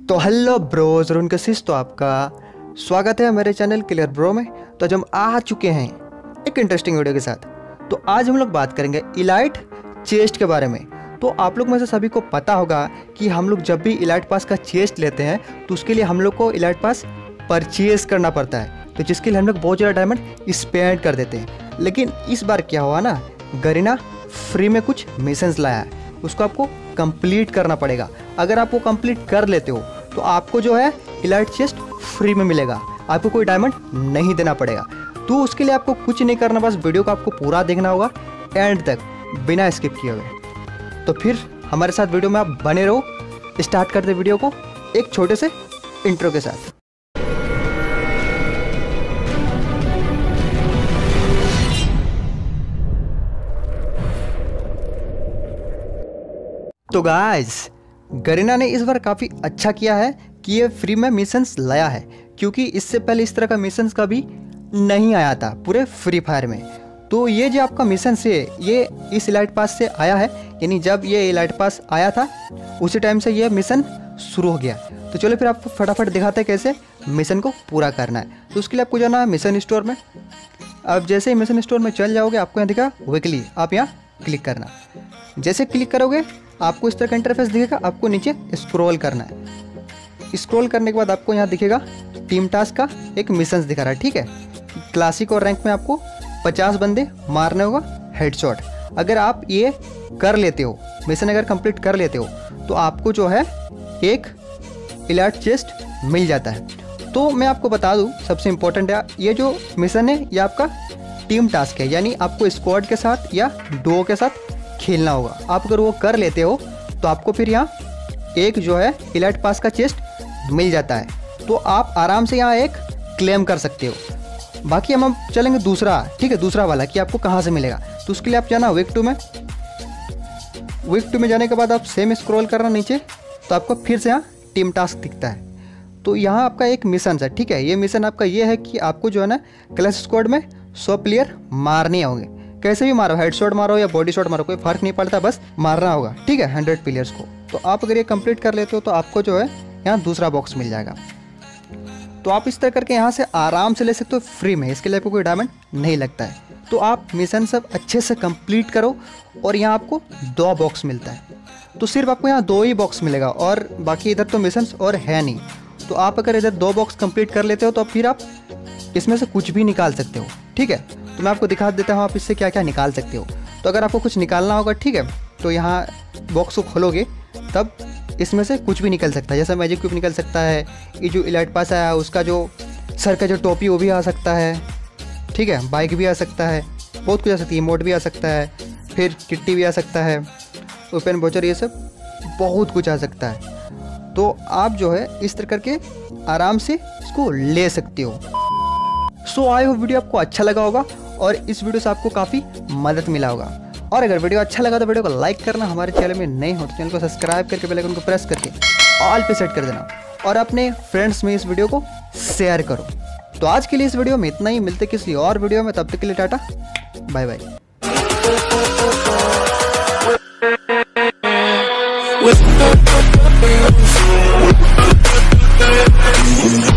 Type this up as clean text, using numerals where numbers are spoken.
तो hello Broz और उनके सिस, तो आपका स्वागत है मेरे चैनल क्लियर ब्रो में। तो आज हम आ चुके हैं एक इंटरेस्टिंग वीडियो के साथ। तो आज हम लोग बात करेंगे इलाइट चेस्ट के बारे में। तो आप लोग में से सभी को पता होगा कि हम लोग जब भी इलाइट पास का चेस्ट लेते हैं तो उसके लिए हम लोग को इलाइट पास परचेज करना पड़ता है, तो जिसके लिए हम लोग बहुत ज़्यादा डायमंड स्पेंड कर देते हैं। लेकिन इस बार क्या हुआ ना, गरीना फ्री में कुछ मिशंस लाया है, उसको आपको कंप्लीट करना पड़ेगा। अगर आप वो कंप्लीट कर लेते हो तो आपको जो है इलाइट चेस्ट फ्री में मिलेगा, आपको कोई डायमंड नहीं देना पड़ेगा। तो उसके लिए आपको कुछ नहीं करना, बस वीडियो को आपको पूरा देखना होगा एंड तक बिना स्किप किए हुए। तो फिर हमारे साथ वीडियो में आप बने रहो। स्टार्ट करते वीडियो को एक छोटे से इंट्रो के साथ। तो गाइस, गरीना ने इस बार काफ़ी अच्छा किया है कि ये फ्री में मिशंस लाया है, क्योंकि इससे पहले इस तरह का मिशंस कभी नहीं आया था पूरे फ्री फायर में। तो ये जो आपका मिशन से ये इस इलाइट पास से आया है, यानी जब ये इलाइट पास आया था उसी टाइम से ये मिशन शुरू हो गया। तो चलो फिर आपको फटाफट दिखाते हैं कैसे मिशन को पूरा करना है। तो उसके लिए आपको जाना है मिशन स्टोर में। अब जैसे ही मिशन स्टोर में चल जाओगे, आपको यहाँ दिखा वीकली, आप यहाँ क्लिक करना। जैसे क्लिक करोगे आपको इस तरह का इंटरफेस दिखेगा, आपको नीचे स्क्रॉल करना है। स्क्रॉल करने के बाद आपको यहाँ दिखेगा टीम टास्क का एक मिशंस दिखा रहा है, ठीक है। क्लासिक और रैंक में आपको 50 बंदे मारने होगा हेडशॉट। अगर आप ये कर लेते हो, मिशन अगर कंप्लीट कर लेते हो, तो आपको जो है एक इलाइट चेस्ट मिल जाता है। तो मैं आपको बता दूँ, सबसे इम्पोर्टेंट है ये जो मिशन है ये आपका टीम टास्क है, यानी आपको स्क्वाड के साथ या डुओ के साथ खेलना होगा। आप अगर वो कर लेते हो तो आपको फिर यहाँ एक जो है इलाइट पास का चेस्ट मिल जाता है, तो आप आराम से यहाँ एक क्लेम कर सकते हो। बाकी हम चलेंगे दूसरा, ठीक है, दूसरा वाला कि आपको कहाँ से मिलेगा। तो उसके लिए आप जाना वीक 2 में। वीक 2 में जाने के बाद आप सेम स्क्रॉल करना नीचे, तो आपको फिर से यहाँ टीम टास्क दिखता है। तो यहाँ आपका एक मिशन है, ठीक है। ये मिशन आपका ये है कि आपको जो है ना क्लैश स्क्वाड में 100 प्लेयर मारने होंगे। कैसे भी मारो, हेडशॉट मारो या बॉडी शॉट मारो, कोई फर्क नहीं पड़ता, बस मारना होगा, ठीक है, 100 प्लेयर्स को। तो आप अगर ये कंप्लीट कर लेते हो तो आपको जो है यहाँ दूसरा बॉक्स मिल जाएगा। तो आप इस तरह करके यहाँ से आराम से ले सकते हो फ्री में, इसके लिए आपको कोई डायमंड नहीं लगता है। तो आप मिशन सब अच्छे से कंप्लीट करो और यहाँ आपको 2 बॉक्स मिलता है। तो सिर्फ आपको यहाँ 2 ही बॉक्स मिलेगा और बाकी इधर तो मिशंस और है नहीं। तो आप अगर इधर 2 बॉक्स कंप्लीट कर लेते हो तो फिर आप इसमें से कुछ भी निकाल सकते हो, ठीक है। तो मैं आपको दिखा देता हूँ आप इससे क्या क्या निकाल सकते हो। तो अगर आपको कुछ निकालना होगा, ठीक है, तो यहाँ बॉक्स को खोलोगे तब इसमें से कुछ भी निकल सकता है। जैसा मैजिक क्यूब निकल सकता है, ये जो इलाइट पास आया उसका जो सर का जो टोपी वो भी आ सकता है, ठीक है, बाइक भी आ सकता है, बहुत कुछ आ सकती है, मोड भी आ सकता है, फिर किट्टी भी आ सकता है, ओपन बोचर, ये सब बहुत कुछ आ सकता है। तो आप जो है इस तरह करके आराम से इसको ले सकते हो। सो आई होप वीडियो आपको अच्छा लगा होगा और इस वीडियो से आपको काफ़ी मदद मिला होगा। और अगर वीडियो अच्छा लगा तो वीडियो को लाइक करना, हमारे चैनल में नए हो तो चैनल को सब्सक्राइब करके बेल आइकन को प्रेस करके ऑल पे सेट कर देना और अपने फ्रेंड्स में इस वीडियो को शेयर करो। तो आज के लिए इस वीडियो में इतना ही, मिलते किसी और वीडियो में, तब तक के लिए टाटा बाय बाय।